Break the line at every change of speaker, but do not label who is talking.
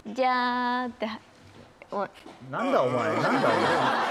じゃーって。
なんだお前、なんだお前。